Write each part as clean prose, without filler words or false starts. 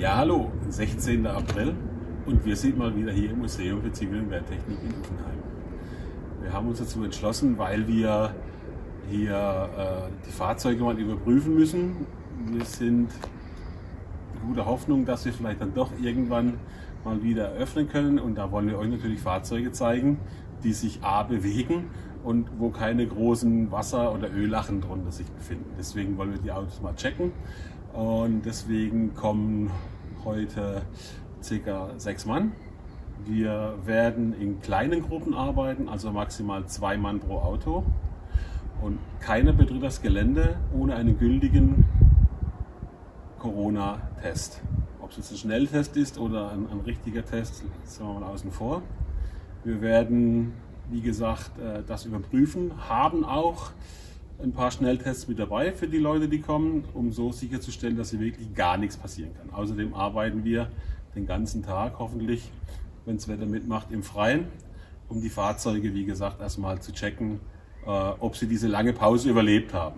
Ja, hallo, 16. April und wir sind mal wieder hier im Museum für Zivil- und Wehrtechnik in Uffenheim. Wir haben uns dazu entschlossen, weil wir hier die Fahrzeuge mal überprüfen müssen. Wir sind in guter Hoffnung, dass wir vielleicht dann doch irgendwann mal wieder eröffnen können, und da wollen wir euch natürlich Fahrzeuge zeigen, die sich A bewegen und wo keine großen Wasser- oder Öllachen drunter sich befinden. Deswegen wollen wir die Autos mal checken, und deswegen kommen heute ca. 6 Mann. Wir werden in kleinen Gruppen arbeiten, also maximal 2 Mann pro Auto, und keiner betritt das Gelände ohne einen gültigen Corona-Test. Ob es jetzt ein Schnelltest ist oder ein richtiger Test, sind wir mal außen vor. Wir werden, wie gesagt, das überprüfen, haben auch ein paar Schnelltests mit dabei für die Leute, die kommen, um so sicherzustellen, dass hier wirklich gar nichts passieren kann. Außerdem arbeiten wir den ganzen Tag, hoffentlich, wenn das Wetter mitmacht, im Freien, um die Fahrzeuge, wie gesagt, erstmal zu checken, ob sie diese lange Pause überlebt haben.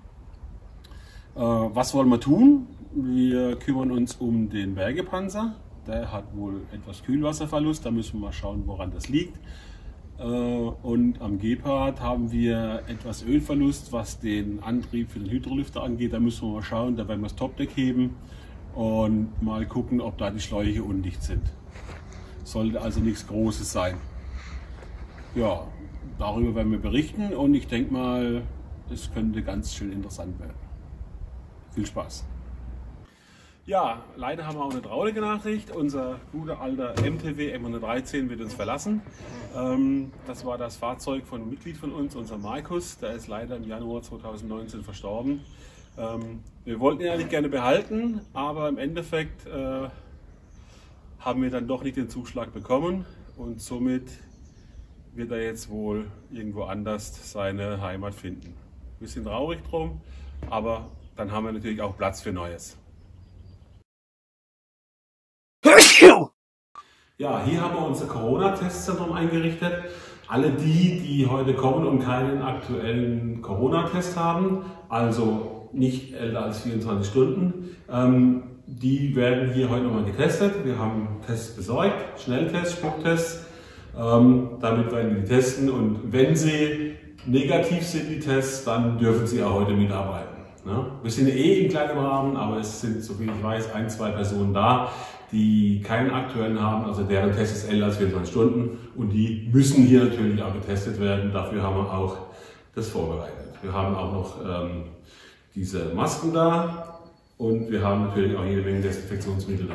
Was wollen wir tun? Wir kümmern uns um den Bergepanzer. Der hat wohl etwas Kühlwasserverlust, da müssen wir mal schauen, woran das liegt. Und am Gepard haben wir etwas Ölverlust, was den Antrieb für den Hydrolüfter angeht. Da müssen wir mal schauen, da werden wir das Topdeck heben und mal gucken, ob da die Schläuche undicht sind. Sollte also nichts Großes sein. Ja, darüber werden wir berichten, und ich denke mal, es könnte ganz schön interessant werden. Viel Spaß! Ja, leider haben wir auch eine traurige Nachricht. Unser guter alter MTW M113 wird uns verlassen. Das war das Fahrzeug von einem Mitglied von uns, unser Markus. Der ist leider im Januar 2019 verstorben. Wir wollten ihn eigentlich gerne behalten, aber im Endeffekt haben wir dann doch nicht den Zuschlag bekommen, und somit wird er jetzt wohl irgendwo anders seine Heimat finden. Ein bisschen traurig drum, aber dann haben wir natürlich auch Platz für Neues. Ja, hier haben wir unser Corona-Testzentrum eingerichtet. Alle die heute kommen und keinen aktuellen Corona-Test haben, also nicht älter als 24 Stunden, die werden hier heute nochmal getestet. Wir haben Tests besorgt, Schnelltests, Spucktests. Damit werden wir die testen, und wenn sie negativ sind, die Tests, dann dürfen sie auch heute mitarbeiten. Wir sind im kleinen Rahmen, aber es sind, soviel ich weiß, 1, 2 Personen da, die keinen aktuellen haben, also deren Test ist älter als 24 Stunden, und die müssen hier natürlich auch getestet werden. Dafür haben wir auch das vorbereitet. Wir haben auch noch diese Masken da, und wir haben natürlich auch jede Menge Desinfektionsmittel da.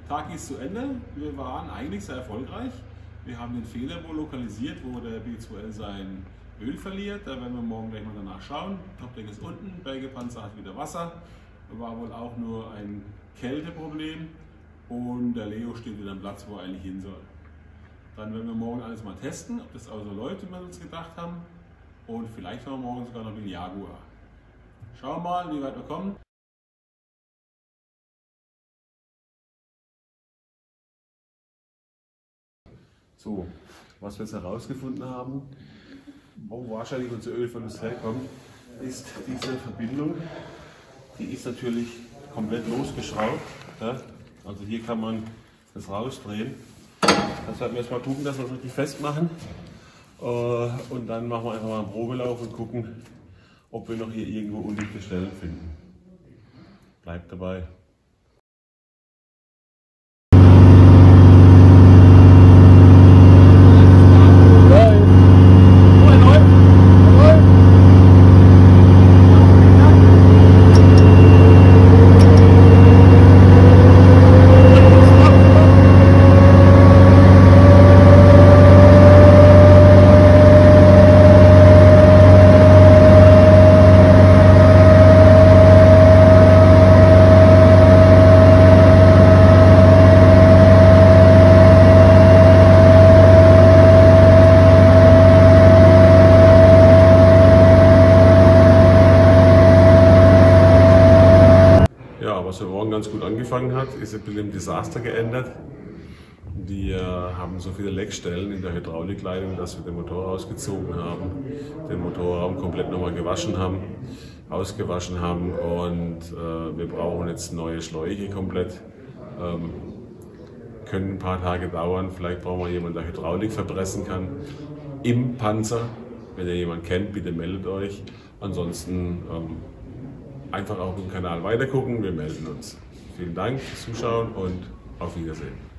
Tag ist zu Ende. Wir waren eigentlich sehr erfolgreich. Wir haben den Fehler wohl lokalisiert, wo der B2L sein Öl verliert. Da werden wir morgen gleich mal danach schauen. Topdeck ist unten, Bergepanzer hat wieder Wasser. War wohl auch nur ein Kälteproblem. Und der Leo steht wieder am Platz, wo er eigentlich hin soll. Dann werden wir morgen alles mal testen, ob das auch so läuft, wie wir uns gedacht haben. Und vielleicht haben wir morgen sogar noch den Jaguar. Schauen wir mal, wie weit wir kommen. So, was wir jetzt herausgefunden haben, wo wahrscheinlich unser Ölverlust herkommt, ist diese Verbindung. Die ist natürlich komplett losgeschraubt. Ja? Also hier kann man das rausdrehen. Das werden wir jetzt mal gucken, dass wir es richtig festmachen. Und dann machen wir einfach mal einen Probelauf und gucken, ob wir noch hier irgendwo undichte Stellen finden. Bleibt dabei. Was für morgen ganz gut angefangen hat, ist ein bisschen im Desaster geendet. Wir haben so viele Leckstellen in der Hydraulikleitung, dass wir den Motor rausgezogen haben, den Motorraum komplett nochmal gewaschen haben, ausgewaschen haben und wir brauchen jetzt neue Schläuche komplett. Können ein paar Tage dauern, vielleicht brauchen wir jemanden, der Hydraulik verpressen kann im Panzer. Wenn ihr jemanden kennt, bitte meldet euch. Ansonsten einfach auf dem Kanal weitergucken, wir melden uns. Vielen Dank fürs Zuschauen und auf Wiedersehen.